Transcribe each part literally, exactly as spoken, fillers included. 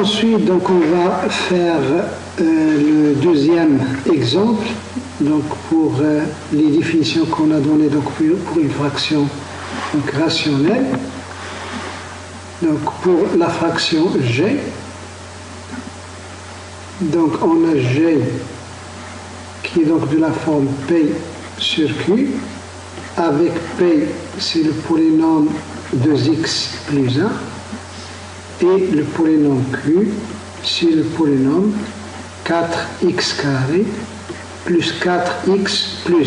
ensuite, donc, on va faire euh, le deuxième exemple, donc pour euh, les définitions qu'on a données donc, pour, pour une fraction donc, rationnelle. Donc pour la fraction g, donc on a g qui est donc de la forme p sur q, avec p c'est le polynôme deux x plus un, et le polynôme q c'est le polynôme quatre x carré plus quatre x plus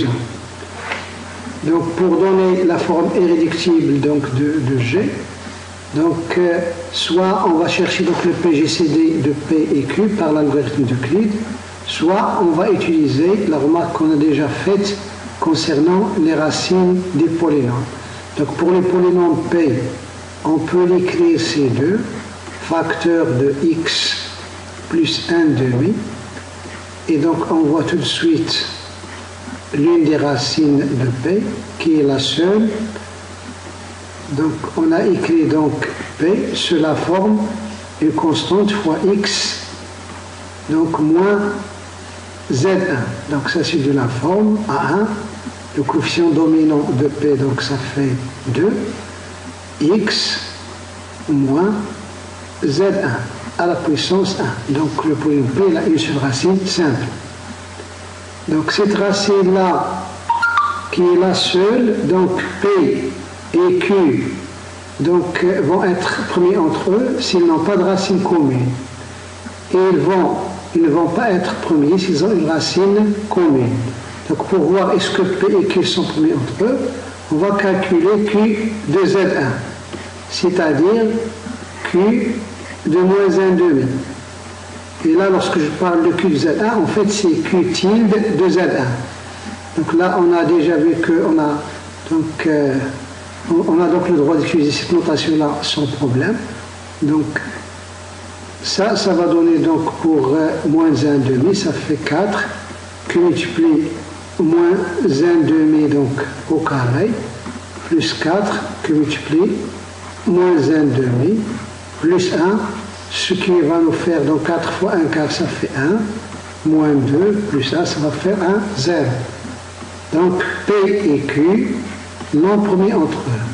un. Donc pour donner la forme irréductible donc, de, de g, donc euh, soit on va chercher donc, le P G C D de P et Q par l'algorithme d'Euclide, soit on va utiliser la remarque qu'on a déjà faite concernant les racines des polynômes. Donc pour les polynômes P, on peut l'écrire C deux, facteur de x plus un demi, et donc on voit tout de suite l'une des racines de P, qui est la seule. Donc on a écrit donc P sur la forme une constante fois x, donc moins z un. Donc ça c'est de la forme A un, le coefficient dominant de P, donc ça fait deux, x moins z un à la puissance un. Donc le polynôme P il a une seule racine simple. Donc cette racine-là, qui est la seule, donc P et Q donc, vont être premiers entre eux s'ils n'ont pas de racine commune. Et ils, vont, ils ne vont pas être premiers s'ils ont une racine commune. Donc pour voir est-ce que P et Q sont premiers entre eux, on va calculer Q de Z un, c'est-à-dire Q de moins un demi. Et là, lorsque je parle de Q de Z un, en fait c'est Q tilde de Z un. Donc là, on a déjà vu qu'on a donc... Euh, On a donc le droit d'utiliser cette notation-là sans problème. Donc, ça, ça va donner donc pour euh, moins un demi, ça fait quatre, que multiplie moins un demi donc au carré, plus quatre, que multiplie moins un demi, plus un, ce qui va nous faire donc quatre fois un quart, ça fait un, moins deux, plus un, ça va faire un, zéro. Donc, P et Q, non premier entre eux.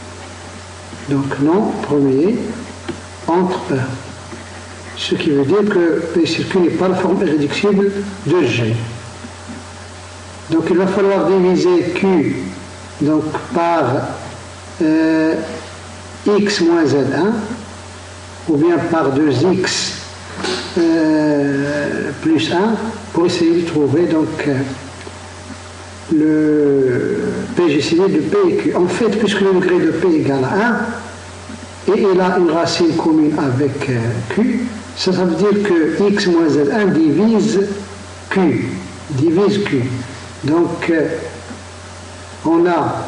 Donc non premier entre eux. Ce qui veut dire que P sur Q n'est pas la forme irréductible de G. Donc il va falloir diviser Q donc, par euh, x moins Z un, ou bien par deux x euh, plus un, pour essayer de trouver donc euh, le P G C D de P et Q. En fait, puisque le degré de P égale à un, et il a une racine commune avec euh, Q, ça, ça veut dire que x moins Z un divise Q. Divise Q. Donc, euh, on a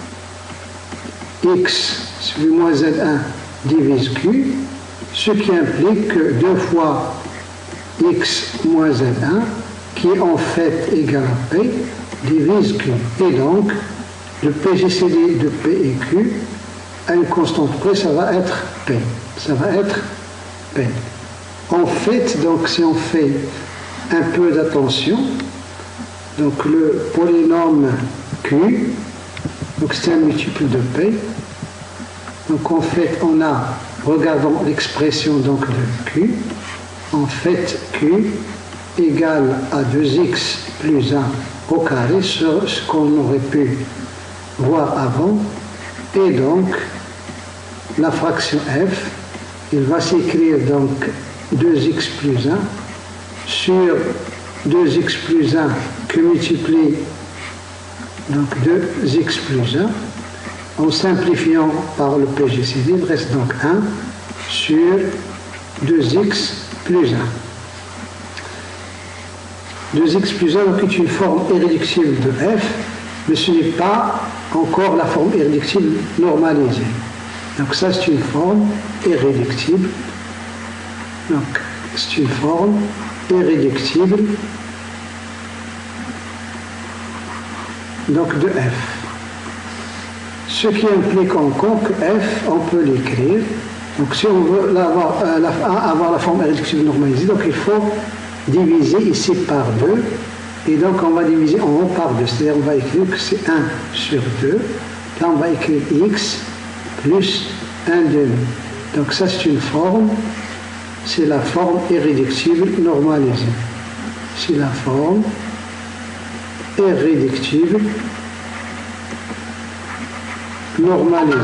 x sur moins Z un divise Q, ce qui implique que deux fois x moins Z un, qui est en fait égal à P, divise Q. Et donc, le P G C D de P et Q, à une constante près, ça va être P. Ça va être P. En fait, donc, si on fait un peu d'attention, donc le polynôme Q, donc c'est un multiple de P. Donc en fait, on a, regardons l'expression donc de Q, en fait, Q égale à deux x plus un au carré, ce qu'on aurait pu voir avant, et donc la fraction f, il va s'écrire donc deux x plus un sur deux x plus un que multiplie donc deux x plus un, en simplifiant par le P G C D, il reste donc un sur deux x plus un. deux x plus un donc, est une forme irréductible de f, mais ce n'est pas encore la forme irréductible normalisée. Donc ça c'est une forme irréductible. Donc c'est une forme irréductible donc de f. Ce qui implique encore que f, on peut l'écrire Donc si on veut avoir, euh, la, avoir la forme irréductible normalisée, donc il faut diviser ici par deux. Et donc on va diviser en haut par deux. C'est-à-dire on va écrire que c'est un sur deux. Là on va écrire x plus un demi. Donc ça c'est une forme. C'est la forme irréductible normalisée. C'est la forme irréductible normalisée.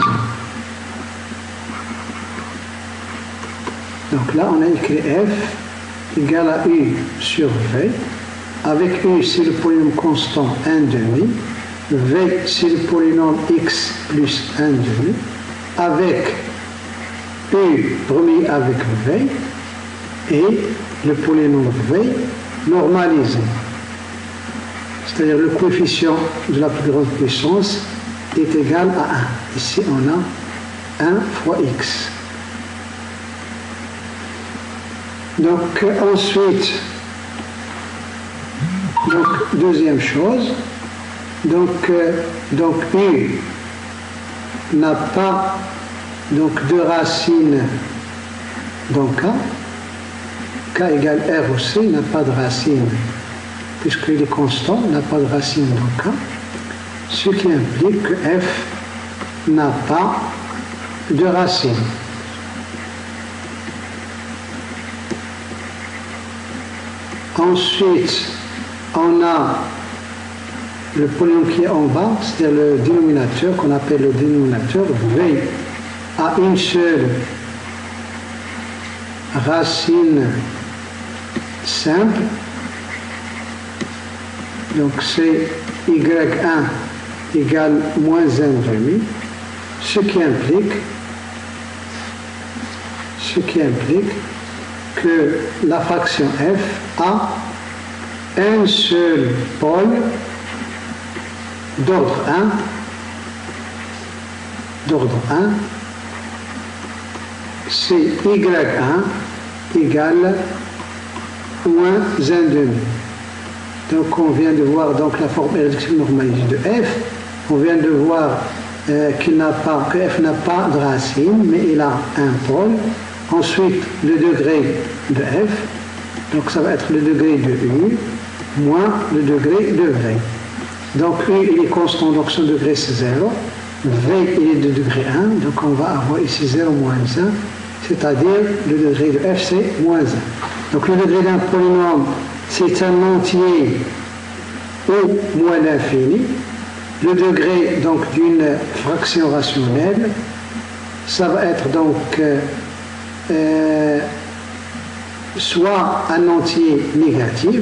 Donc là, on a écrit f égale à u sur v. Avec u, c'est le polynôme constant un demi. V, c'est le polynôme x plus un demi. Avec u remis avec v. Et le polynôme v normalisé. C'est-à-dire le coefficient de la plus grande puissance est égal à un. Ici, on a un fois x. Donc, ensuite, donc, deuxième chose, donc, euh, donc u n'a pas donc, de racine dans k. K égale R aussi, n'a pas de racine, puisqu'il est constant, n'a pas de racine dans K, ce qui implique que F n'a pas de racine. Ensuite, on a le polynôme qui est en bas, c'est-à-dire le dénominateur, qu'on appelle le dénominateur, V a une seule racine simple, donc c'est y un égale moins un demi, ce qui implique ce qui implique que la fraction f a un seul pôle d'ordre un d'ordre un, c'est y un égale moins un demi. Donc on vient de voir donc la forme irréductible normalisée de f. On vient de voir euh, qu'il n'a pas, que f n'a pas de racine, mais il a un pôle. Ensuite, le degré de f, donc ça va être le degré de u moins le degré de v. Donc u il est constant, donc son degré c'est zéro. V il est de degré un, donc on va avoir ici zéro moins un, c'est-à-dire le degré de f c'est moins un. Donc le degré d'un polynôme c'est un entier ou moins l'infini. Le degré donc d'une fraction rationnelle, ça va être donc euh, euh, soit un entier négatif,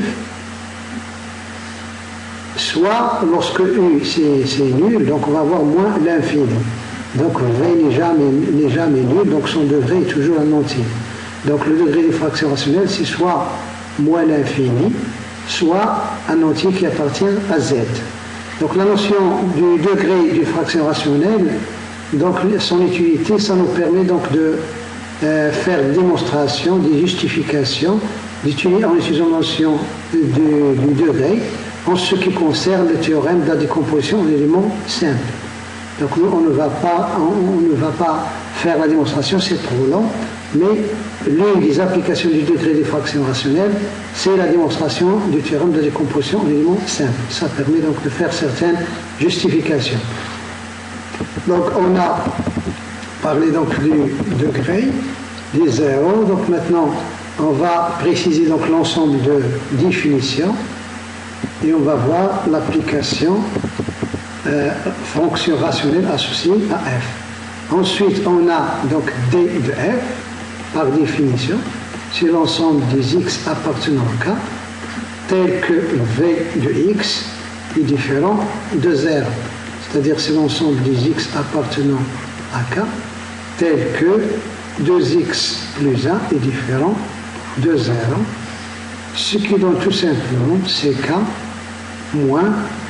soit lorsque u c'est nul, donc on va avoir moins l'infini. Donc v n'est jamais, n'est jamais nul, donc son degré est toujours un entier. Donc le degré des fractions rationnelles c'est soit moins l'infini, soit un entier qui appartient à z. Donc la notion du degré d'une fraction rationnelle, donc son utilité, ça nous permet donc de euh, faire des démonstrations, des justifications, d'utiliser en utilisant la notion du, du degré en ce qui concerne le théorème de la décomposition en éléments simples. Donc nous, on ne va pas, on, on ne va pas faire la démonstration, c'est trop long, mais l'une des applications du degré des fractions rationnelles, c'est la démonstration du théorème de la décomposition en éléments simples. Ça permet donc de faire certaines justifications. Donc on a parlé donc du degré, des zéros. Donc maintenant, on va préciser donc l'ensemble de définitions et on va voir l'application euh, fonction rationnelle associée à f. Ensuite, on a donc d de f. Par définition, c'est l'ensemble des x appartenant à k, tel que v de x est différent de zéro. C'est-à-dire c'est l'ensemble des x appartenant à k, tel que deux x plus un est différent de zéro. Ce qui donne tout simplement c'est k moins,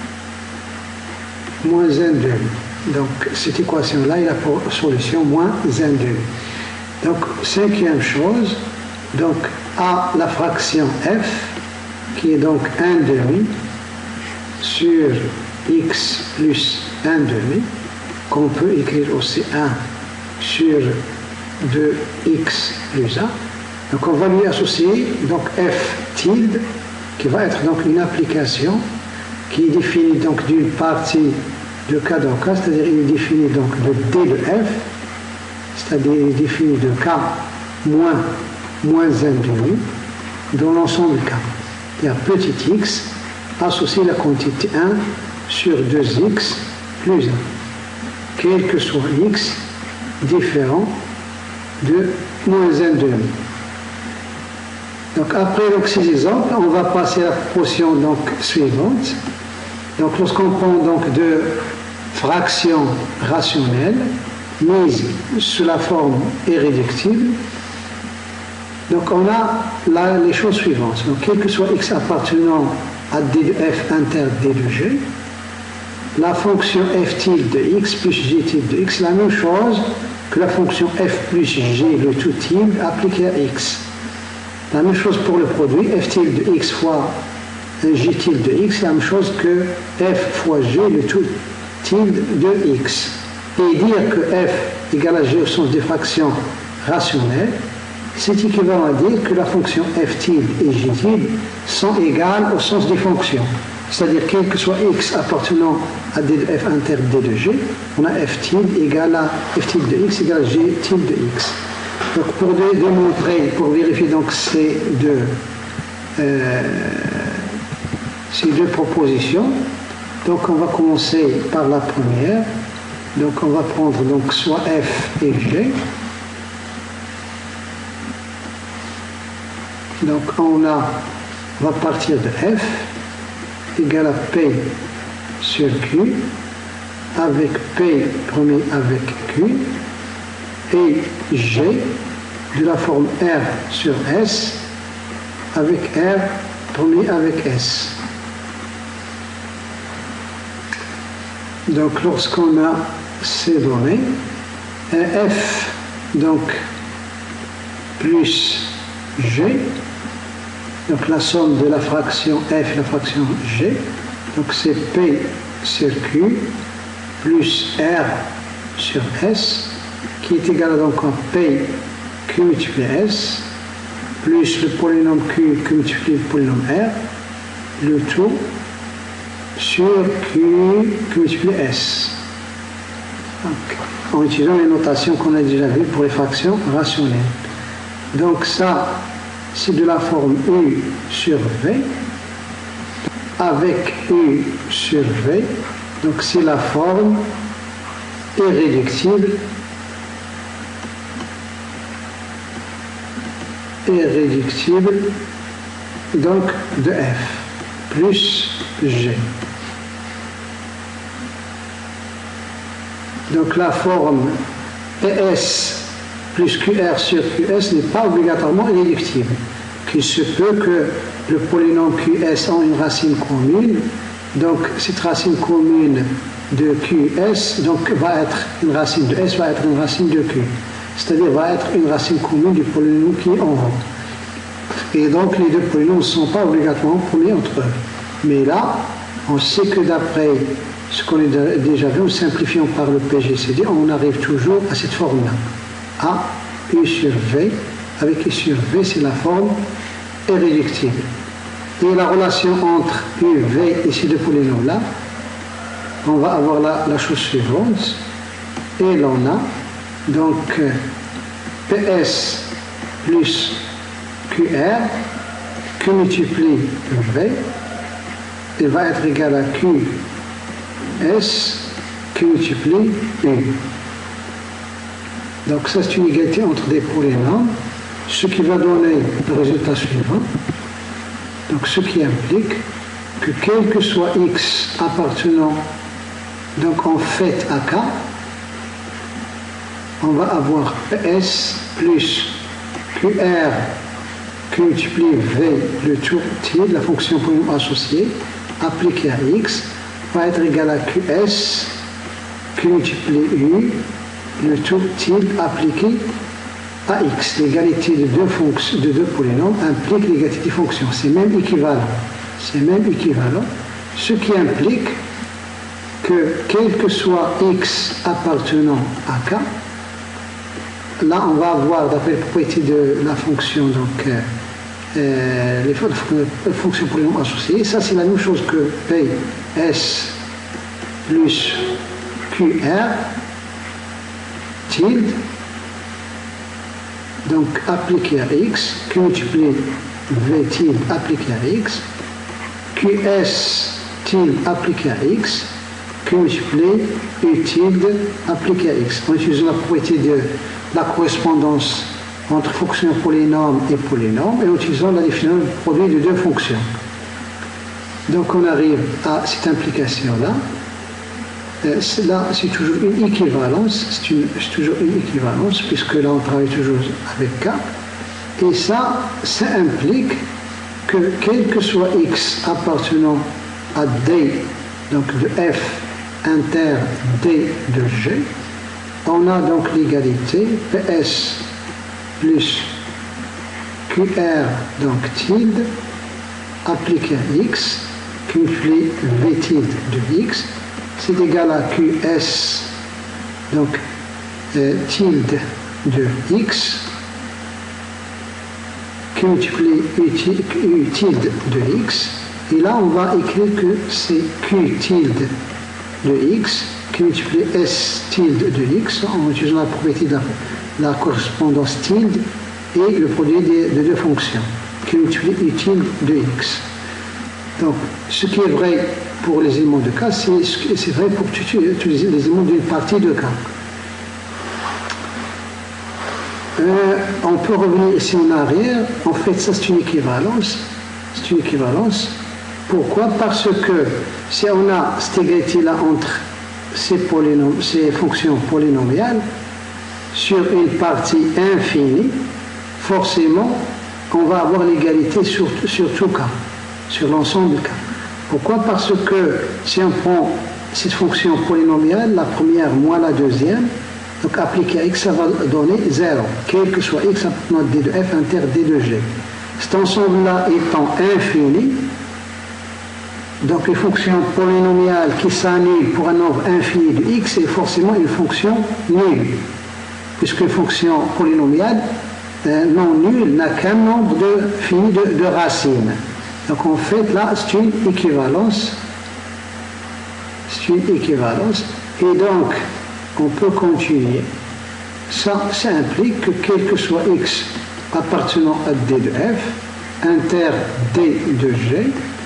moins un demi. Donc cette équation-là, il a pour solution moins un demi. Donc, cinquième chose, donc à la fraction f, qui est donc un demi sur x plus un demi, qu'on peut écrire aussi un sur de x plus un. Donc on va lui associer donc f tilde, qui va être donc une application qui est définie donc d'une partie de k dans k, c'est-à-dire il est défini donc de d de f, c'est-à-dire il est défini de k moins moins un demi dans l'ensemble k. C'est-à-dire petit x associé à la quantité un sur deux x plus un, quel que soit x différent de moins un demi. Donc après donc, ces exemples, on va passer à la proposition donc, suivante. Donc lorsqu'on prend donc de fractions rationnelles mises sous la forme irréductible, donc on a là les choses suivantes. Donc quel que soit x appartenant à d de f inter d de g, la fonction f tilde de x plus g tilde de x, la même chose que la fonction f plus g le tout tilde appliquée à x. La même chose pour le produit, f tilde de x fois g tilde de x, la même chose que f fois g le tout tilde de x. Et dire que f égale à g au sens des fractions rationnelles, c'est équivalent à dire que la fonction f tilde et g tilde sont égales au sens des fonctions. C'est-à-dire quel que soit x appartenant à d de f inter d de g, on a f tilde égale à f tilde de x égale à g tilde de x. Donc pour démontrer, pour vérifier donc ces deux, euh, ces deux propositions, donc on va commencer par la première. Donc on va prendre donc soit f et g. Donc on a, on va partir de f égale à p sur q, avec p premier avec q, et g de la forme r sur s, avec r premier avec s. Donc lorsqu'on a ces données, f donc plus g, donc la somme de la fraction f et la fraction g, donc c'est p sur q plus r sur s, qui est égal donc à p q multiplié s, plus le polynôme q, q multiplié le polynôme r, le tout sur q, q multiplié s. Donc, en utilisant les notations qu'on a déjà vues pour les fractions rationnelles. Donc ça, c'est de la forme u sur v, avec u sur v, donc c'est la forme irréductible, irréductible, donc de f, plus g. Donc la forme ps plus qr sur qs n'est pas obligatoirement irréductible. Il se peut que le polynôme qs ait une racine commune, donc cette racine commune de qs donc, va être une racine de s, va être une racine de q. C'est-à-dire va être une racine commune du polynôme qui est en haut. Et donc les deux polynômes ne sont pas obligatoirement premiers entre eux. Mais là, on sait que d'après ce qu'on a déjà vu, en simplifiant par le P G C D, on arrive toujours à cette forme-là. A, U sur V, avec U sur V, c'est la forme irréductible. Et la relation entre U, V et ces deux polynômes-là, on va avoir la, la chose suivante. Et l'on a donc P S plus Q R, Q multiplie V, il va être égal à Q S, Q multiplie U. Donc ça c'est une égalité entre des polynômes, ce qui va donner le résultat suivant. Donc ce qui implique que quel que soit x appartenant donc en fait à k, on va avoir S plus Q R Q multiplie V, le tout tilde, la fonction polynôme associée, appliquée à x, va être égal à Q S Q multiplie U, le tout tilde appliqué à x. L'égalité de deux fonctions, de deux polynômes implique l'égalité des fonctions. C'est même équivalent. C'est même équivalent. Ce qui implique que quel que soit x appartenant à k, là, on va avoir, d'après les propriétés de la fonction, donc, euh, euh, les fonctions polynômes associées. Ça, c'est la même chose que P S plus Q R tilde, donc appliqué à X, Q multiplié V tilde appliqué à X, Q S tilde appliqué à X, Q multiplié U tilde appliqué à X. En utilisant la propriété de la correspondance entre fonctions polynômes et polynômes et en utilisant la définition du produit de deux fonctions. Donc on arrive à cette implication-là. Euh, là, c'est toujours une équivalence, c'est toujours une équivalence, puisque là on travaille toujours avec K. Et ça, ça implique que quel que soit X appartenant à D, donc de F inter D de G, on a donc l'égalité P S plus Q R, donc tilde, appliqué à X, Q multiplié V tilde de X, c'est égal à Q S, donc euh, tilde de X, Q multiplié U tilde de X, et là on va écrire que c'est Q tilde de X, Q multiplié S tilde de X, en utilisant la propriété de la, la correspondance tilde et le produit des, de deux fonctions, Q multiplié U tilde de X. Donc, ce qui est vrai pour les éléments de K, c'est vrai pour utiliser les éléments d'une partie de K. Euh, on peut revenir ici en arrière. En fait, ça c'est une équivalence. C'est une équivalence. Pourquoi? Parce que si on a cette égalité-là entre ces, ces fonctions polynomiales sur une partie infinie, forcément, on va avoir l'égalité sur, sur tout K, sur l'ensemble de K. Pourquoi? Parce que si on prend cette fonction polynomiale, la première moins la deuxième, donc appliqué à X, ça va donner zéro, quel que soit X appartenant à D de F inter D de G. Cet ensemble-là étant infini, donc une fonction polynomiale qui s'annule pour un nombre infini de X est forcément une fonction nulle, puisque une fonction polynomiale euh, non nulle n'a qu'un nombre de fini de, de racines. Donc en fait là c'est une équivalence, c'est une équivalence, et donc on peut continuer. Ça, ça implique que quel que soit X appartenant à D de F, inter D de G,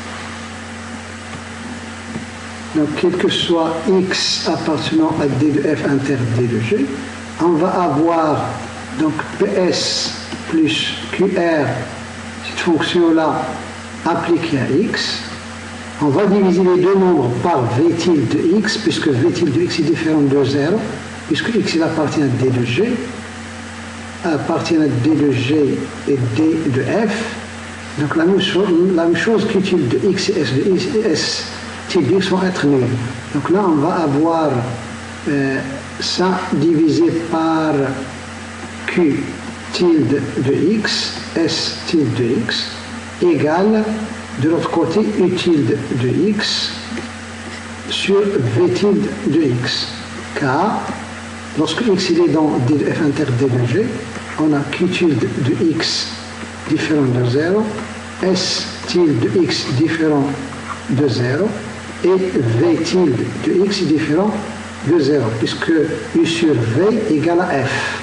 donc quel que soit X appartenant à D de F inter D de G, on va avoir donc P S plus Q R, cette fonction-là appliquée à X. On va diviser les deux nombres par V tilde de X, puisque V tilde de X est différent de zéro, puisque X il appartient à D de G, appartient à D de G et D de F. Donc la même chose, la même chose que tilde de X et S de X, et S tilde de X vont être nuls. Donc là on va avoir euh, ça divisé par Q tilde de X, S tilde de X, égale de l'autre côté U tilde de X sur V tilde de X. Car lorsque X il est dans D de F inter D de G, on a Q tilde de X différent de zéro, S tilde de X différent de zéro et V tilde de X différent de zéro, puisque U sur V égale à F.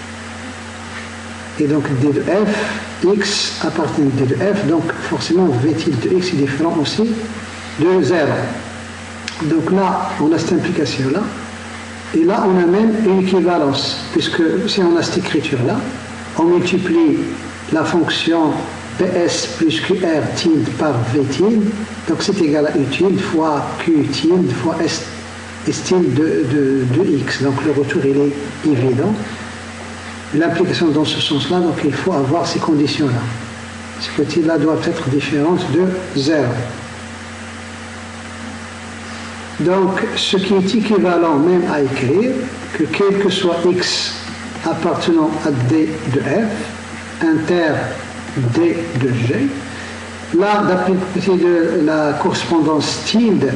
Et donc D de F, X appartient à D de F, donc forcément V tilde de X est différent aussi de zéro. Donc là, on a cette implication-là. Et là, on a même une équivalence, puisque si on a cette écriture-là, on multiplie la fonction P S plus Q R tilde par V tilde, donc c'est égal à U tilde fois Q tilde fois S, S tilde de, de, de X. Donc le retour, il est évident. L'implication dans ce sens-là, donc il faut avoir ces conditions-là. Ces côtés-là doivent être différentes de zéro. Donc, ce qui est équivalent même à écrire que quel que soit X appartenant à D de F, inter D de G, là, d'après de la correspondance tilde,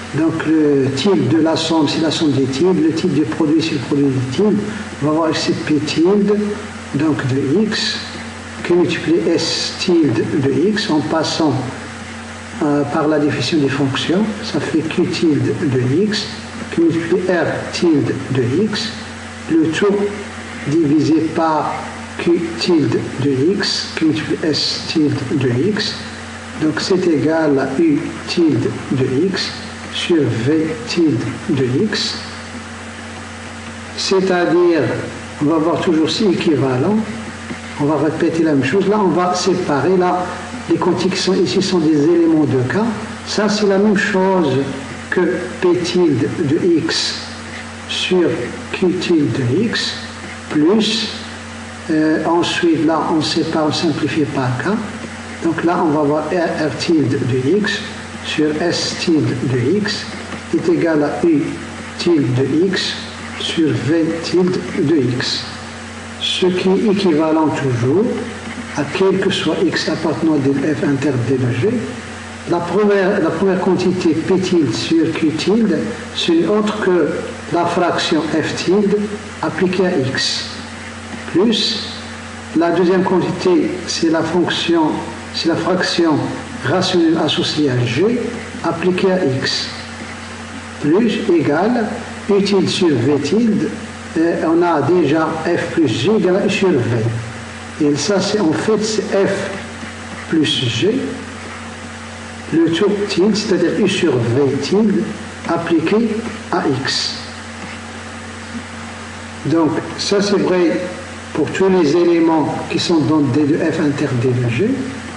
Donc le tilde de la somme, c'est la somme des tildes. Le tilde du produit, c'est le produit des tildes. On va voir ici P tilde, donc de x, qui multiplie S tilde de x en passant euh, par la définition des fonctions. Ça fait Q tilde de x, qui multiplie R tilde de x. Le tout divisé par Q tilde de x, qui multiplie S tilde de x. Donc c'est égal à U tilde de x sur V tilde de x. C'est-à-dire, on va voir toujours si équivalent. On va répéter la même chose. Là, on va séparer. Là, les quantités qui sont ici sont des éléments de K. Ça, c'est la même chose que P tilde de x sur Q tilde de x, plus, euh, ensuite, là, on sépare, on simplifie par K. Donc là, on va avoir R, R tilde de x sur S tilde de x est égal à U tilde de x sur V tilde de x. Ce qui est équivalent toujours à quel que soit x appartenant de f inter d de g. La première, la première quantité P tilde sur Q tilde, c'est autre que la fraction f tilde appliquée à x. Plus, la deuxième quantité, c'est la fonction, c'est la fraction rationnelle associée à g appliquée à x. Plus, égal, U tilde sur V tilde, et on a déjà f plus g égale à U sur v. Et ça, c'est en fait, c'est f plus g, le tour tilde, c'est-à-dire U sur V tilde, appliqué à x. Donc, ça c'est vrai pour tous les éléments qui sont dans D de f inter D de g.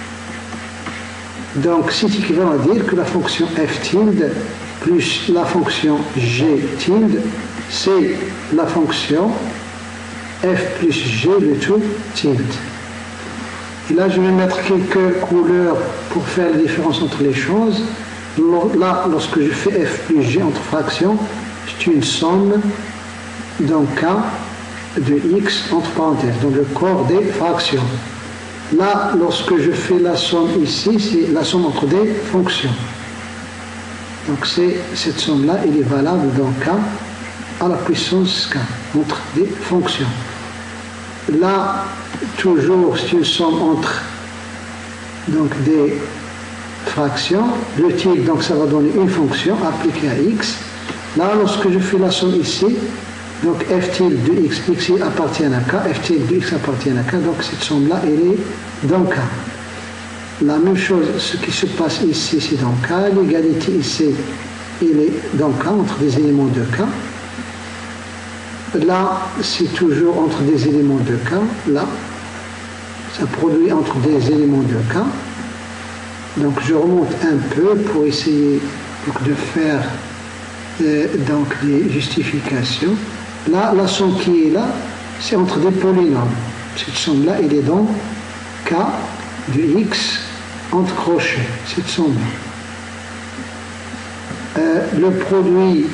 Donc, c'est équivalent à dire que la fonction f tilde plus la fonction g tilde, c'est la fonction f plus g le tout tilde. Et là, je vais mettre quelques couleurs pour faire la différence entre les choses. Là, lorsque je fais f plus g entre fractions, c'est une somme d'un k de x entre parenthèses, donc le corps des fractions. Là, lorsque je fais la somme ici, c'est la somme entre des fonctions. Donc c'est cette somme-là, elle est valable dans k à la puissance k, entre des fonctions. Là, toujours, c'est une somme entre donc, des fractions. Le tilde, donc ça va donner une fonction appliquée à x. Là, lorsque je fais la somme ici, donc f tilde de x, x appartient à k, f tilde de x appartient à k, donc cette somme-là, elle est dans k. La même chose, ce qui se passe ici, c'est dans k. L'égalité ici, elle est dans k, entre des éléments de k. Là, c'est toujours entre des éléments de k. Là, ça produit entre des éléments de k. Donc, je remonte un peu pour essayer donc, de faire euh, donc, des justifications. Là, la somme qui est là, c'est entre des polynômes. Cette somme-là, elle est dans k de x entre crochets. Cette somme-là. Euh, le produit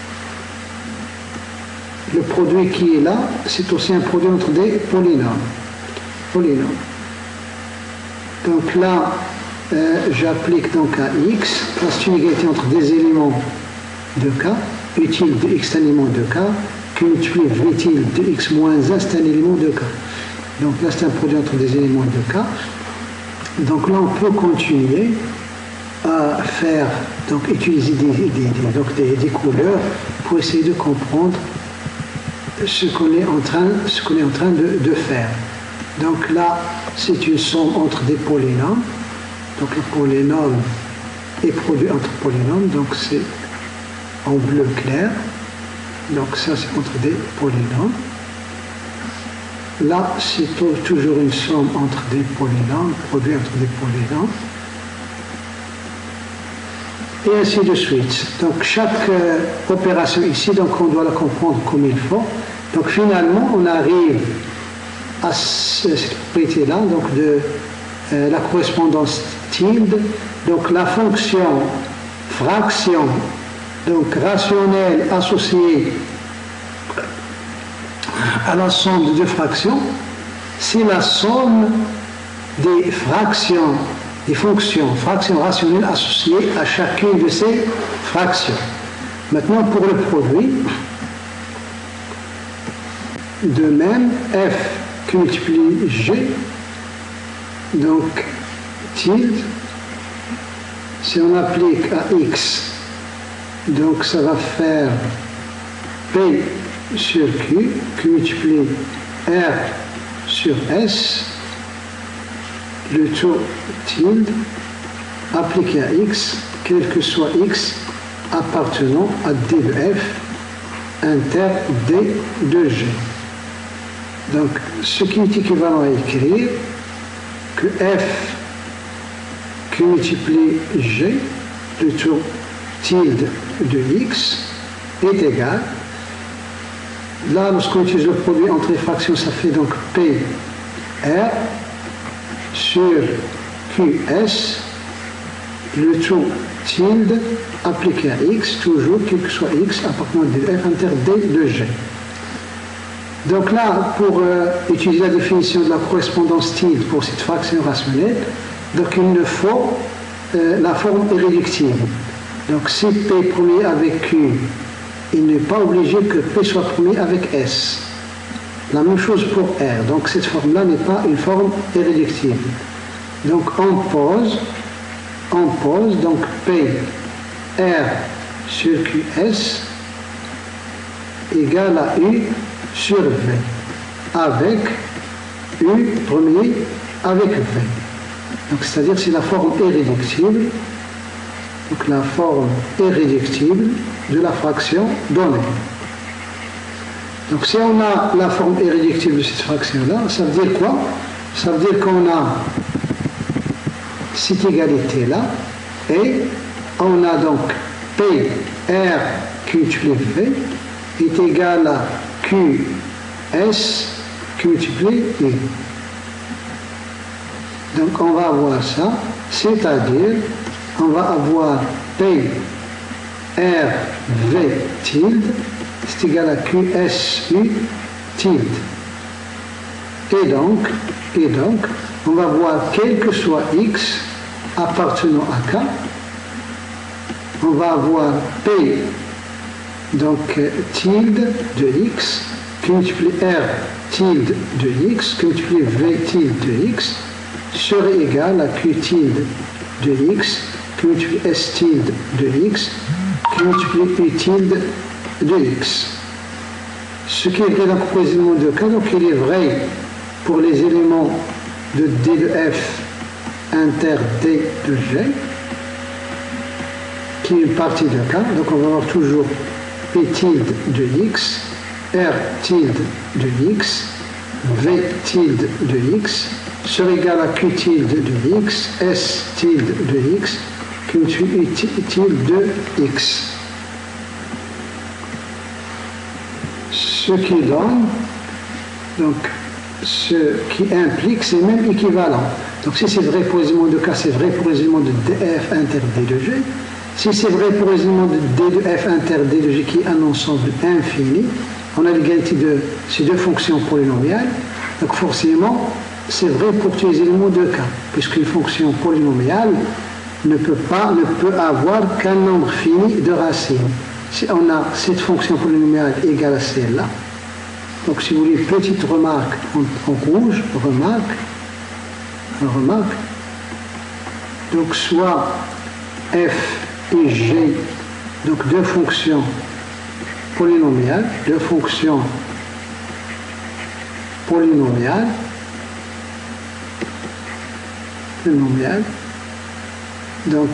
Le produit qui est là, c'est aussi un produit entre des polynômes. polynômes. Donc là, euh, j'applique donc à x, là c'est une égalité entre des éléments de k, U tilde de x est un élément de k, qui multiplie V tilde de x moins un, c'est un élément de k. Donc là c'est un produit entre des éléments de k. Donc là on peut continuer à faire, donc utiliser des, des, des, donc des, des couleurs pour essayer de comprendre ce qu'on est en train, ce qu'on est en train de, de faire. Donc là, c'est une somme entre des polynômes. Donc le polynôme est produit entre polynômes, donc c'est en bleu clair. Donc ça, c'est entre des polynômes. Là, c'est toujours une somme entre des polynômes, produit entre des polynômes. Et ainsi de suite. Donc chaque euh, opération ici, donc on doit la comprendre comme il faut. Donc finalement, on arrive à cette propriété-là, donc de euh, la correspondance tilde. Donc la fonction fraction, donc rationnelle associée à la somme de deux fractions, c'est la somme des fractions des fonctions, fractions rationnelles associées à chacune de ces fractions. Maintenant, pour le produit, de même, f qui multiplie g, donc tilde, si on applique à x, donc ça va faire P sur Q, qui multiplie R sur S, le taux tilde appliqué à x, quel que soit x appartenant à D de f inter D de g. Donc, ce qui est équivalent à écrire que f qui multiplie g, le taux tilde de x, est égal. Là, lorsqu'on utilise le produit entre les fractions, ça fait donc P R sur Q S, le taux tilde appliqué à x, toujours quel que soit x appartenant à f inter D de g. Donc là, pour euh, utiliser la définition de la correspondance tilde pour cette fraction rationnelle, donc il nous faut euh, la forme irréductible. Donc si P est premier avec Q, il n'est pas obligé que P soit premier avec S. La même chose pour R. Donc cette forme-là n'est pas une forme irréductible. Donc on pose, on pose donc P R sur Q S égale à U sur V, avec U premier avec V. Donc c'est-à-dire c'est la forme irréductible, donc la forme irréductible de la fraction donnée. Donc si on a la forme irréductible de cette fraction-là, ça veut dire quoi? Ça veut dire qu'on a cette égalité-là, et on a donc P R qui multiplie V est égal à Q S qui multiplie I. Donc on va avoir ça, c'est-à-dire on va avoir P R V tilde, c'est égal à Q S U tilde. Et donc, et donc, on va voir quel que soit x appartenant à K, on va avoir P, donc tilde de x, qui multiplie R tilde de x, qui multiplie V tilde de x, serait égal à Q tilde de x, qui multiplie S tilde de x, qui multiplie U tilde de x. Ce qui est vrai donc pour les éléments de K, donc il est vrai pour les éléments de D de F inter D de G, qui est une partie de K, donc on va avoir toujours P tilde de x, R tilde de x, V tilde de x, sera égal à Q tilde de x, S tilde de x, qui multiplie U tilde de x. Ce qui donne, donc, ce qui implique, c'est même équivalent. Donc, si c'est vrai pour les éléments de K, c'est vrai pour les éléments de df inter D de G. Si c'est vrai pour les éléments de D de F inter D de G, qui est un ensemble infini, on a l'égalité de ces deux fonctions polynomiales. Donc, forcément, c'est vrai pour tous les éléments de K, puisqu'une fonction polynomiale ne peut pas, ne peut avoir qu'un nombre fini de racines. Si on a cette fonction polynomiale égale à celle-là, donc si vous voulez, petite remarque en, en rouge, remarque, remarque, donc soit f et g, donc deux fonctions polynomiales, deux fonctions polynomiales, polynomiales, donc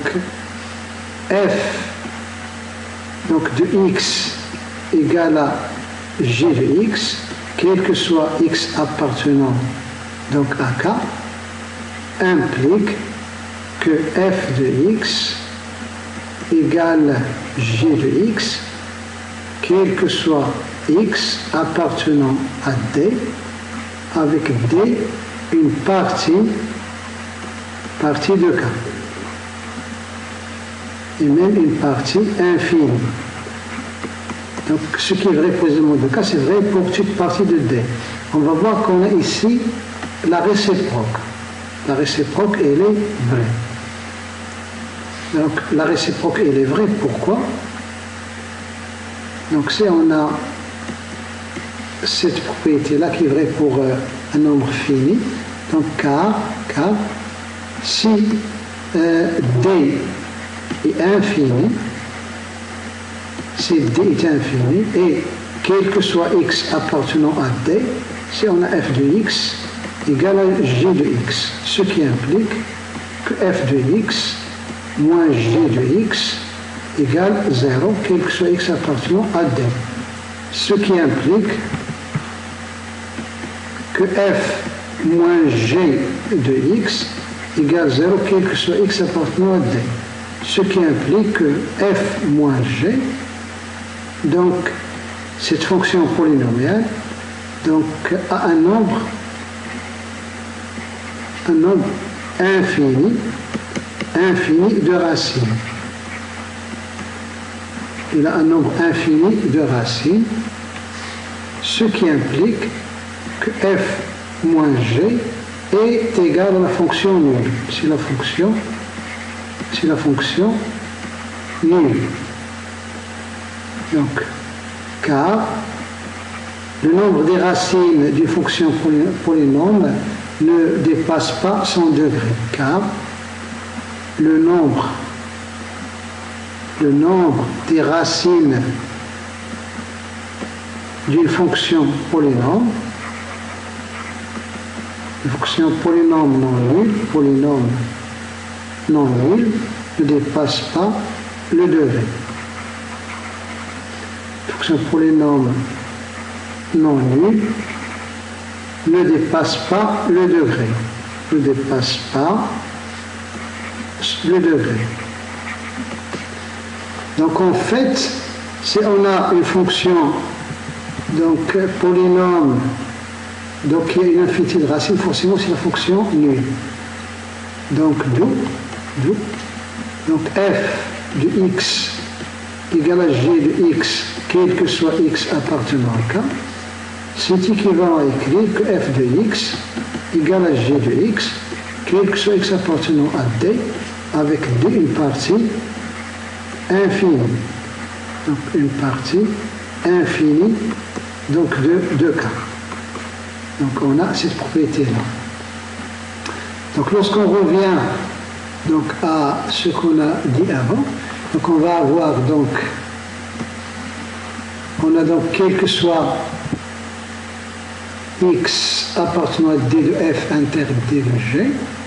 f donc de x égale à g de x, quel que soit x appartenant donc à K, implique que f de x égale g de x, quel que soit x appartenant à D, avec D une partie, partie de K. Et même une partie infinie. Donc, ce qui est vrai pour les éléments de K, c'est vrai pour toute partie de D. On va voir qu'on a ici la réciproque. la réciproque elle est vraie. Donc la réciproque elle est vraie, pourquoi? Donc si on a cette propriété-là qui est vraie pour euh, un nombre fini, donc car, car si euh, D est infini, si D est infini, et quel que soit x appartenant à D, si on a f de x égale à g de x, ce qui implique que f de x moins g de x égale zéro, quel que soit x appartenant à D. Ce qui implique que f moins g de x égale zéro, quel que soit x appartenant à D. Ce qui implique que f moins g, donc cette fonction polynomiale, donc a un nombre, un nombre infini, infini de racines. Il a un nombre infini de racines, ce qui implique que f moins g est égal à la fonction nulle. C'est la fonction, c'est la fonction nulle. Donc, car le nombre des racines d'une fonction polynôme ne dépasse pas cent degrés, car le nombre, le nombre des racines d'une fonction polynôme, une fonction polynôme non nulle, polynôme non nul, ne dépasse pas le degré. Une fonction polynôme non nul ne dépasse pas le degré, ne dépasse pas le degré. Donc en fait, si on a une fonction donc polynôme, donc il y a une infinité de racines, forcément c'est la fonction nulle. Donc d'où, d'où, donc f de x égale à g de x, quel que soit x appartenant à k, c'est équivalent à écrire que f de x égale à g de x, quel que soit x appartenant à d, avec d une partie infinie. Donc une partie infinie donc de deux k. Donc on a cette propriété-là. Donc lorsqu'on revient donc à ce qu'on a dit avant, donc on va avoir donc on a donc quel que soit x appartenant à d de f inter d de g.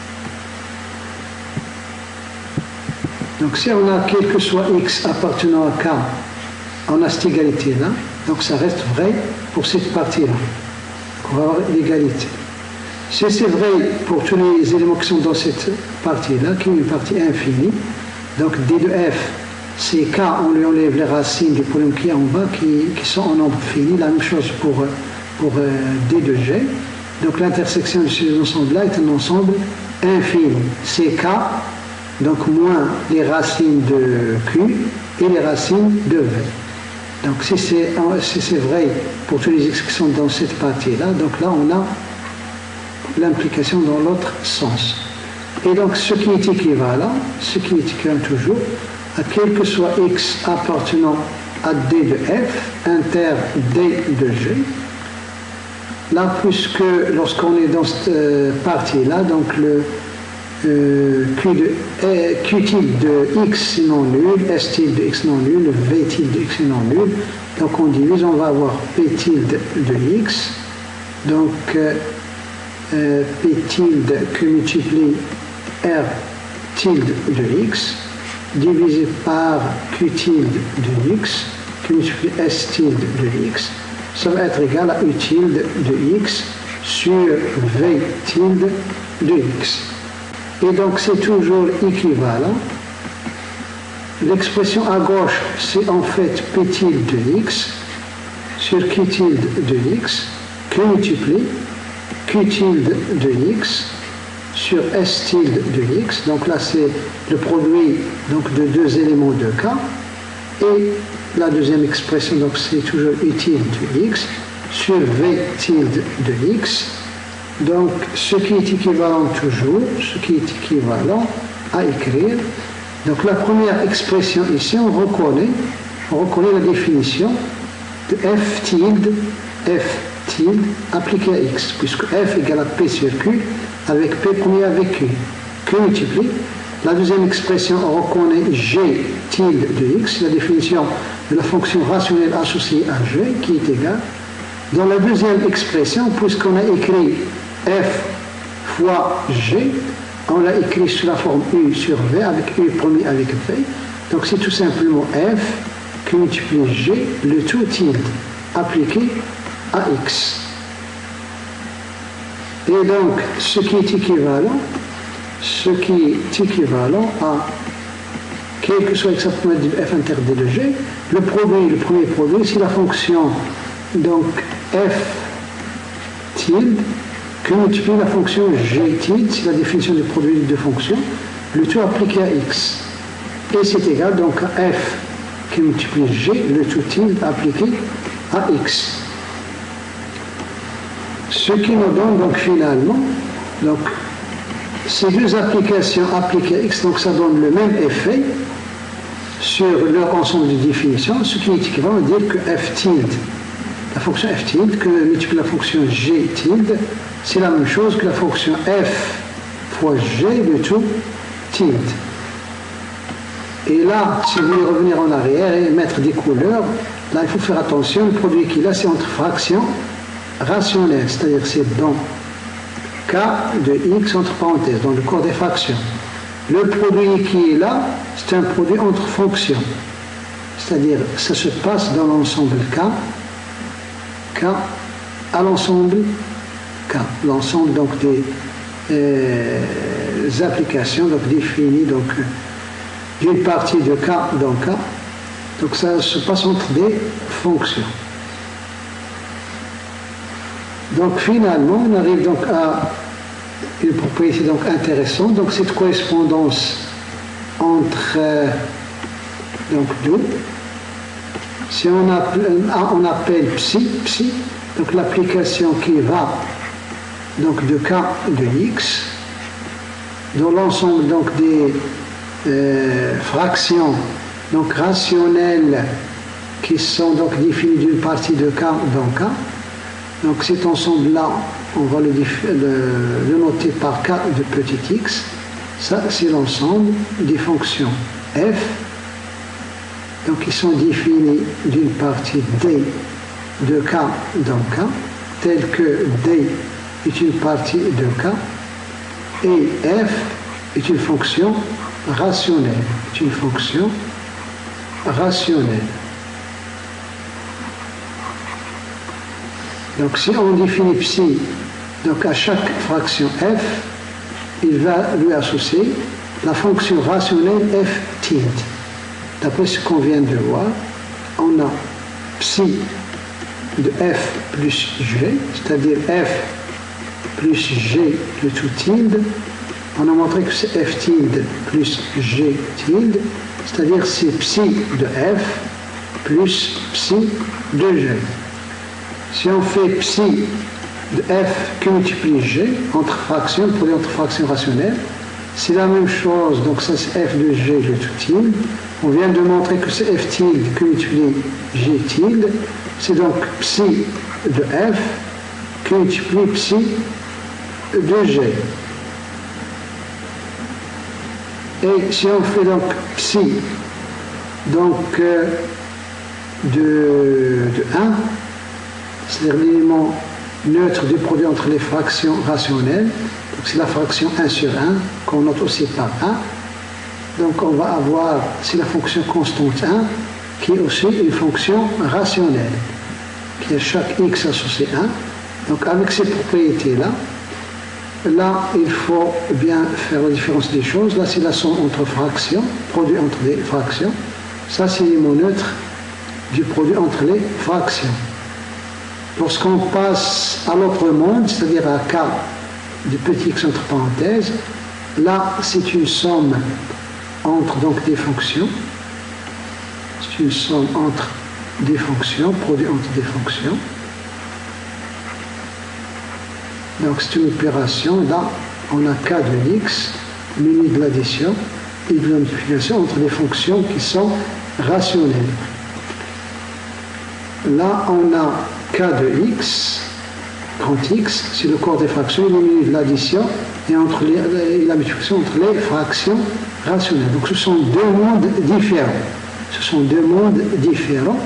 Donc si on a quel que soit x appartenant à k, on a cette égalité-là, donc ça reste vrai pour cette partie-là. On va avoir l'égalité. Si c'est vrai pour tous les éléments qui sont dans cette partie-là, qui est une partie infinie, donc d de f, c'est k, on lui enlève les racines du polynôme qui est en bas, qui, qui sont en nombre fini, la même chose pour, pour euh, d de g. Donc l'intersection de ces ensembles-là est un ensemble infini. C'est k, donc moins les racines de q et les racines de v. Donc si c'est si c'est vrai pour tous les x qui sont dans cette partie-là, donc là on a l'implication dans l'autre sens. Et donc ce qui est équivalent, ce qui est équivalent toujours, à quel que soit x appartenant à d de f, inter d de g, là puisque lorsqu'on est dans cette euh, partie-là, donc le euh, q, de, euh, q tilde de x est non nul, s tilde de x non nul, v tilde de x est non nul, donc on divise, on va avoir p tilde de x, donc euh, euh, p tilde que multiplie r tilde de x, divisé par q tilde de x, qui multiplie s tilde de x, ça va être égal à u tilde de x sur v tilde de x. Et donc c'est toujours équivalent. L'expression à gauche, c'est en fait p tilde de x sur q tilde de x, qui multiplie q tilde de x sur s tilde de x. Donc là c'est le produit donc, de deux éléments de k. Et la deuxième expression, donc c'est toujours u tilde de x sur v tilde de x Donc, ce qui est équivalent toujours, ce qui est équivalent à écrire. Donc, la première expression ici, on reconnaît, on reconnaît la définition de f tilde, f tilde appliqué à x, puisque f égale à p sur q, avec p premier avec q. Q multiplie. La deuxième expression, on reconnaît g tilde de x, la définition de la fonction rationnelle associée à g, qui est égale. Dans la deuxième expression, puisqu'on a écrit f fois g, on l'a écrit sous la forme u sur v, avec u premier avec v. Donc c'est tout simplement f qui multiplie g, le tout tilde, appliqué à x. Et donc, ce qui est équivalent, ce qui est équivalent à, quel que soit exactement du f interdit de g, le produit, le premier produit, c'est la fonction, donc f tilde, qui multiplie la fonction g tilde, c'est la définition du produit de deux fonctions, le tout appliqué à x. Et c'est égal donc à f qui multiplie g, le tout tilde appliqué à x. Ce qui nous donne donc finalement, donc, ces deux applications appliquées à x, donc ça donne le même effet sur leur ensemble de définitions, ce qui est équivalent à dire que f tilde, la fonction f tilde, que multiplie la fonction g tilde, c'est la même chose que la fonction f fois g, le tout tilde. Et là, si vous voulez revenir en arrière et mettre des couleurs, là il faut faire attention, le produit qu'il a, c'est entre fractions rationnelles, c'est-à-dire c'est dans k de x entre parenthèses, dans le cours des fractions. Le produit qui est là, c'est un produit entre fonctions, c'est-à-dire ça se passe dans l'ensemble k, k à l'ensemble k, l'ensemble donc des euh, applications donc définies donc d'une partie de k dans k, donc ça se passe entre des fonctions. Donc finalement, on arrive donc à une propriété donc intéressante, donc cette correspondance entre euh, donc deux, si on appelle, on appelle psi, psi, donc l'application qui va donc de k de x, dans l'ensemble donc des euh, fractions donc rationnelles qui sont donc définies d'une partie de k dans k. Donc cet ensemble-là, on va le, le, le noter par k de petit x. Ça, c'est l'ensemble des fonctions f, donc qui sont définies d'une partie d de k dans k, telle que d est une partie de k, et f est une fonction rationnelle, est une fonction rationnelle. Donc si on définit psi, donc à chaque fraction f, il va lui associer la fonction rationnelle f tilde. D'après ce qu'on vient de voir, on a psi de f plus g, c'est-à-dire f plus g le tout tilde. On a montré que c'est f tilde plus g tilde, c'est-à-dire c'est psi de f plus psi de g. Si on fait psi de f qui multiplie g entre fractions, produit entre fractions rationnelles, c'est la même chose, donc ça c'est f de g le tout tilde. On vient de montrer que c'est f tilde qui multiplie g tilde, c'est donc psi de f qui multiplie psi de g. Et si on fait donc psi donc euh, de, de un, c'est-à-dire l'élément neutre du produit entre les fractions rationnelles, donc c'est la fraction un sur un qu'on note aussi par un, donc on va avoir, c'est la fonction constante un qui est aussi une fonction rationnelle qui a chaque x associé un. Donc avec ces propriétés là, là il faut bien faire la différence des choses. Là c'est la somme entre fractions, produit entre des fractions, ça c'est l'élément neutre du produit entre les fractions. Lorsqu'on passe à l'autre monde, c'est-à-dire à k de petit x entre parenthèses, là c'est une somme entre donc des fonctions, c'est une somme entre des fonctions, produit entre des fonctions. Donc c'est une opération, là on a k de x muni de l'addition et de la multiplication entre des fonctions qui sont rationnelles. Là on a k de x, grand X, c'est le corps des fractions, il est muni de l'addition et, entre les, et la multiplication entre les fractions rationnelles. Donc ce sont deux mondes différents. Ce sont deux mondes différents.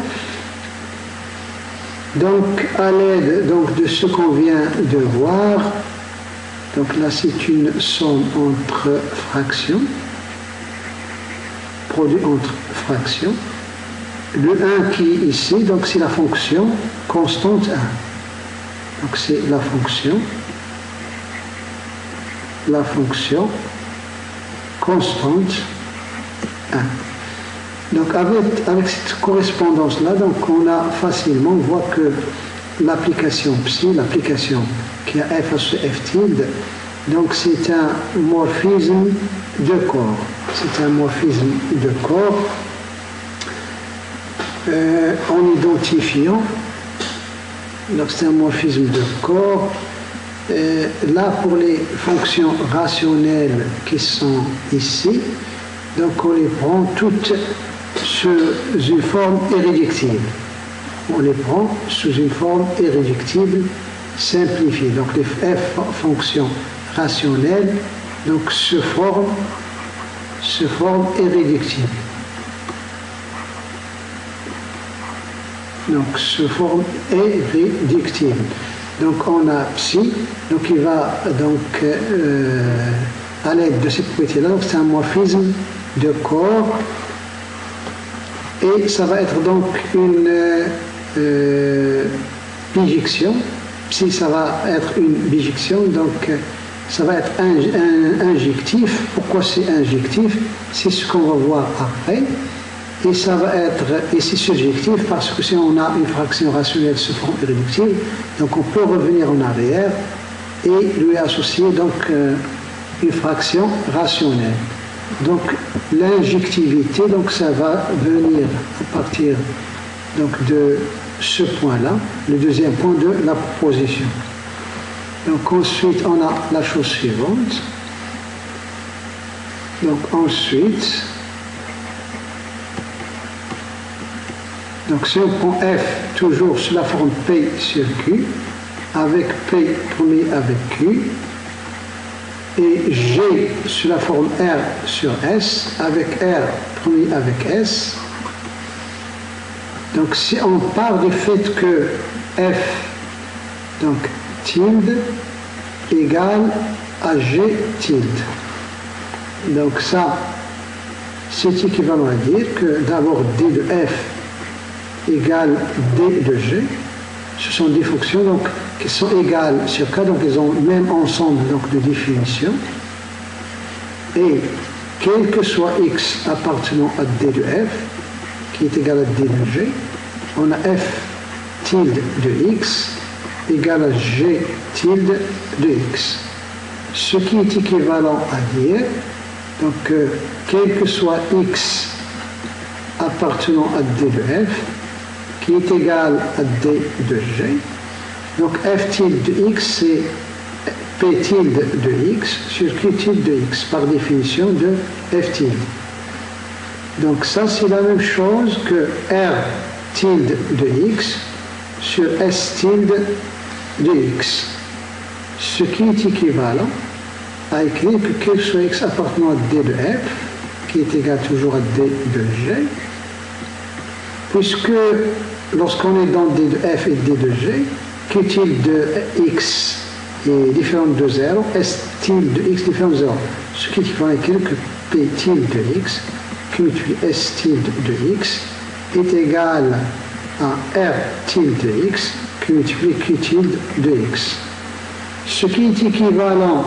Donc, à l'aide donc, de ce qu'on vient de voir, donc là c'est une somme entre fractions, produit entre fractions. Le un qui est ici, donc c'est la fonction constante un. Donc c'est la fonction, la fonction constante un. Donc avec, avec cette correspondance-là, donc on a facilement, on voit que l'application psi, l'application qui a f associé f tilde, donc c'est un morphisme de corps. C'est un morphisme de corps euh, en identifiant, donc c'est un morphisme de corps. Euh, là pour les fonctions rationnelles qui sont ici, donc on les prend toutes sous une forme irréductible. On les prend sous une forme irréductible simplifiée. Donc les f fonctions rationnelles donc, se forment se forment irréductibles. Donc se forment irréductibles. Donc on a psi, donc il va donc euh, à l'aide de cette propriété-là, donc c'est un morphisme de corps. Et ça va être donc une euh, bijection. Si ça va être une bijection, donc ça va être un, un, injectif. Pourquoi c'est injectif? C'est ce qu'on va voir après. Et ça va être, et c'est surjectif parce que si on a une fraction rationnelle sous forme irréductible, donc on peut revenir en arrière et lui associer donc euh, une fraction rationnelle. Donc l'injectivité, donc ça va venir à partir donc de ce point-là, le deuxième point de la proposition. Donc ensuite on a la chose suivante. Donc ensuite, donc si on prend f toujours sous la forme P sur Q, avec P premier avec Q, et G sous la forme R sur S, avec R premier avec S. Donc si on part du fait que F, donc tilde, égale à G tilde. Donc ça, c'est équivalent à dire que d'abord D de F égale D de G. Ce sont des fonctions donc, qui sont égales sur K, donc ils ont le même ensemble donc, de définition. Et quel que soit x appartenant à D de F, qui est égal à D de G, on a F tilde de x égale à G tilde de x. Ce qui est équivalent à dire donc, euh, quel que soit x appartenant à D de F, qui est égal à D de G. Donc f tilde de x, c'est p tilde de x sur q tilde de x, par définition de f tilde. Donc ça, c'est la même chose que r tilde de x sur s tilde de x. Ce qui est équivalent à écrire que quel soit x appartenant à D de f, qui est égal toujours à D de G, puisque lorsqu'on est dans D de f et D de G, Q tilde de x est différent de zéro, S tilde de x différent de zéro. Ce qui est équivalent à écrire que P tilde de x, qui multiplie S tilde de x, est égal à R tilde de x, qui multiplie Q tilde de x. Ce qui est équivalent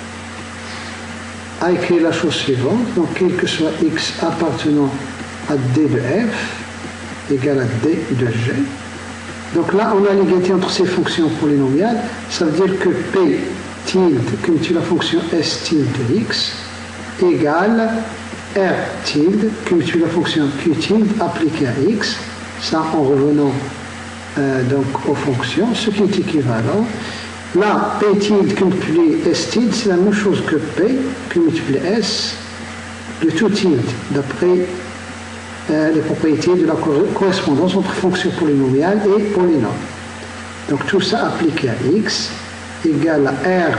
à écrire la chose suivante, donc quel que soit x appartenant à D de f, égale à D de G. Donc là, on a l'égalité entre ces fonctions polynomiales. Ça veut dire que P tilde, comme tu la fonction S tilde de x, égale R tilde, comme tu la fonction Q tilde appliquée à x. Ça, en revenant euh, donc aux fonctions, ce qui est équivalent. là, P tilde qui multiplie S tilde, c'est la même chose que P qui multiplie S, de tout tilde, d'après euh, les propriétés de la correspondance entre fonction polynomiale et polynôme. Donc tout ça appliqué à X égale à R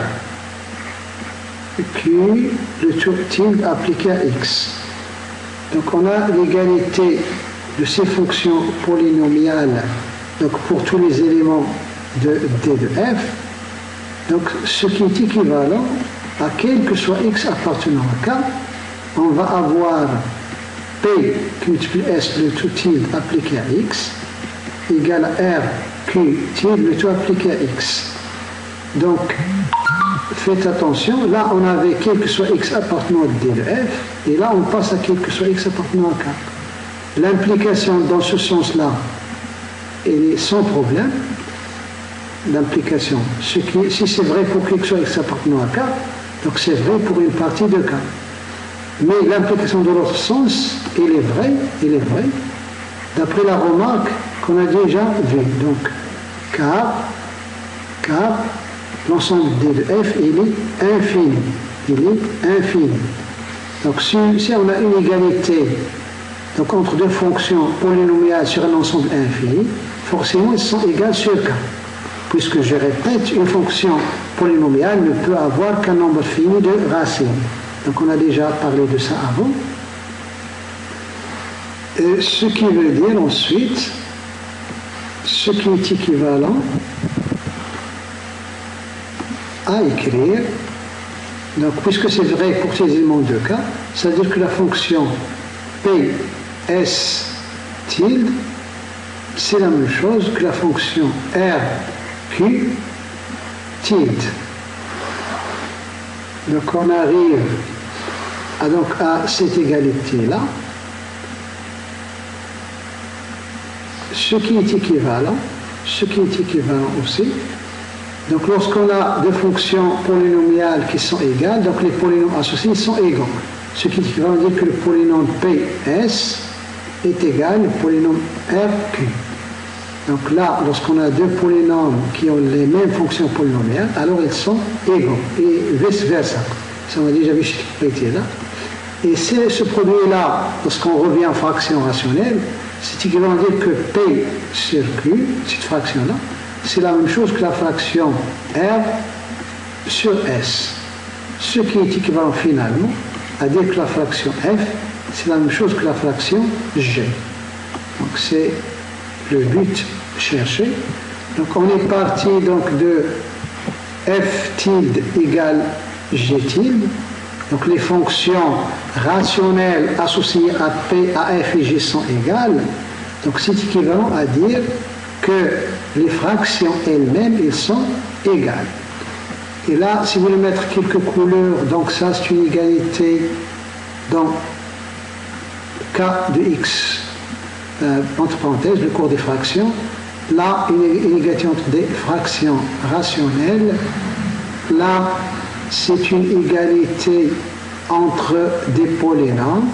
Q, le tout tilde appliqué à X. Donc on a l'égalité de ces fonctions polynomiales donc pour tous les éléments de D de F, donc ce qui est équivalent à quel que soit X appartenant à K, on va avoir P qui multiplie S le tout tilde appliqué à X égale à R Q tilde le tout appliqué à X. Donc faites attention, là on avait quel que soit X appartenant à D de F, et là on passe à quel que soit X appartenant à K. L'implication dans ce sens-là, elle est sans problème. L'implication, ce qui, si c'est vrai pour quel que soit X appartenant à K, donc c'est vrai pour une partie de K. Mais l'implication de l'autre sens, elle est vraie, elle est vraie, d'après la remarque qu'on a déjà vue. Donc K, K, l'ensemble D de F, il est infini. Il est infini. Donc si, si on a une égalité donc, entre deux fonctions polynomiales sur un ensemble infini, forcément elles sont égales sur K. Puisque je répète, une fonction polynomiale ne peut avoir qu'un nombre fini de racines. Donc on a déjà parlé de ça avant. Et ce qui veut dire ensuite, ce qui est équivalent à écrire, donc puisque c'est vrai pour ces éléments de K, ça veut dire que la fonction P S tilde, c'est la même chose que la fonction R Q tilde. Donc on arrive à, donc, à cette égalité-là, ce qui est équivalent, ce qui est équivalent aussi. Donc lorsqu'on a deux fonctions polynomiales qui sont égales, donc les polynômes associés sont égaux. Ce qui est équivalent à dire que le polynôme P S est égal au polynôme R Q. Donc là, lorsqu'on a deux polynômes qui ont les mêmes fonctions polynomiales, alors ils sont égaux, et vice-versa. Ça, on a déjà vu cette propriété-là. Et c'est ce produit-là, lorsqu'on revient en fraction rationnelle, c'est équivalent à dire que P sur Q, cette fraction-là, c'est la même chose que la fraction R sur S. Ce qui est équivalent finalement à dire que la fraction F, c'est la même chose que la fraction G. Donc c'est le but cherché. Donc on est parti donc de F tilde égale G tilde. Donc les fonctions rationnelles associées à P, à F et G sont égales. Donc c'est équivalent à dire que les fractions elles-mêmes, elles sont égales. Et là, si vous voulez mettre quelques couleurs, donc ça c'est une égalité dans K de X, euh, entre parenthèses, le cours des fractions. Là, une égalité entre des fractions rationnelles. Là, c'est une égalité entre des polynômes.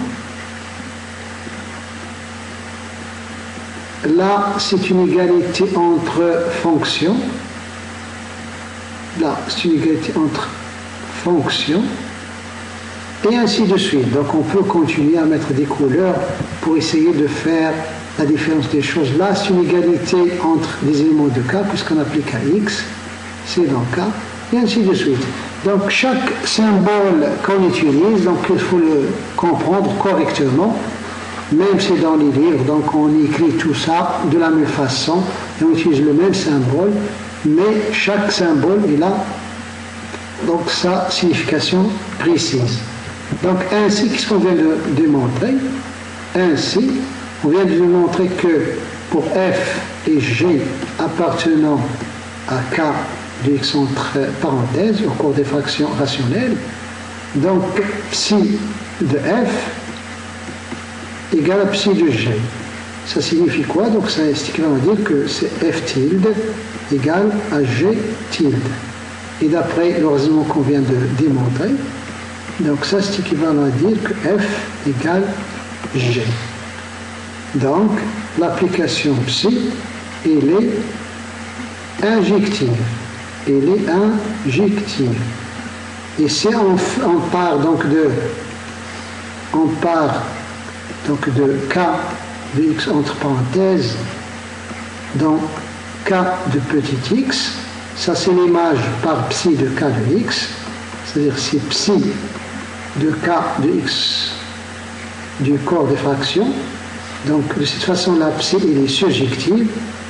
Là, c'est une égalité entre fonctions. Là, c'est une égalité entre fonctions. Et ainsi de suite. Donc, on peut continuer à mettre des couleurs pour essayer de faire la différence des choses. Là, c'est une égalité entre des éléments de K, puisqu'on applique à X, c'est dans K, et ainsi de suite. Donc, chaque symbole qu'on utilise, donc il faut le comprendre correctement, même si dans les livres, donc on écrit tout ça de la même façon, et on utilise le même symbole, mais chaque symbole, il a donc sa signification précise. Donc ainsi, qu'est-ce qu'on vient de démontrer? Ainsi, on vient de démontrer que pour F et G appartenant à K de X entre parenthèses, au cours des fractions rationnelles, donc psi de F égale à psi de G. Ça signifie quoi? Donc ça est équivalent à dire que c'est F tilde égale à G tilde. Et d'après le raisonnement qu'on vient de démontrer, donc ça c'est équivalent à dire que F égale G. Donc l'application psi, elle est injective. elle est injective. Et si on, on part donc de on part donc de K de x entre parenthèses dans K de petit x, ça c'est l'image par psi de K de x, c'est-à-dire c'est psi de K de x du corps des fractions. Donc de cette façon-là, psi il est surjective.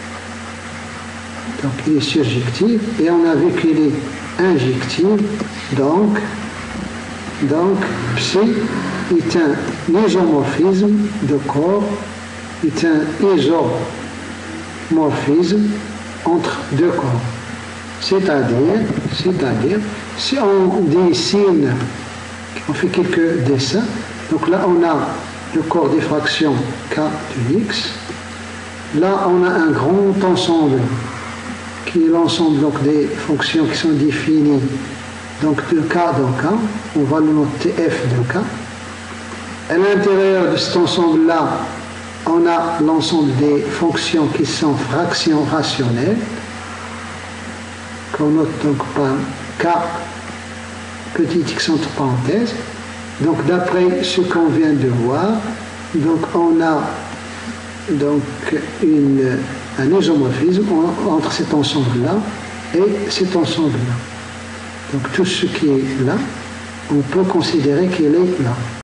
Donc il est surjective et on a vu qu'il est injective. Donc, donc psi est un isomorphisme de corps, est un isomorphisme entre deux corps. C'est-à-dire, c'est-à-dire, si on dessine, on fait quelques dessins, donc là on a le corps des fractions K de x, là on a un grand ensemble qui est l'ensemble donc des fonctions qui sont définies donc de K dans K, on va le noter F de K. À l'intérieur de cet ensemble-là, on a l'ensemble des fonctions qui sont fractions rationnelles, qu'on note donc par K petit x entre parenthèses. Donc d'après ce qu'on vient de voir, donc on a donc une, un isomorphisme entre cet ensemble-là et cet ensemble-là. Donc tout ce qui est là, on peut considérer qu'il est là.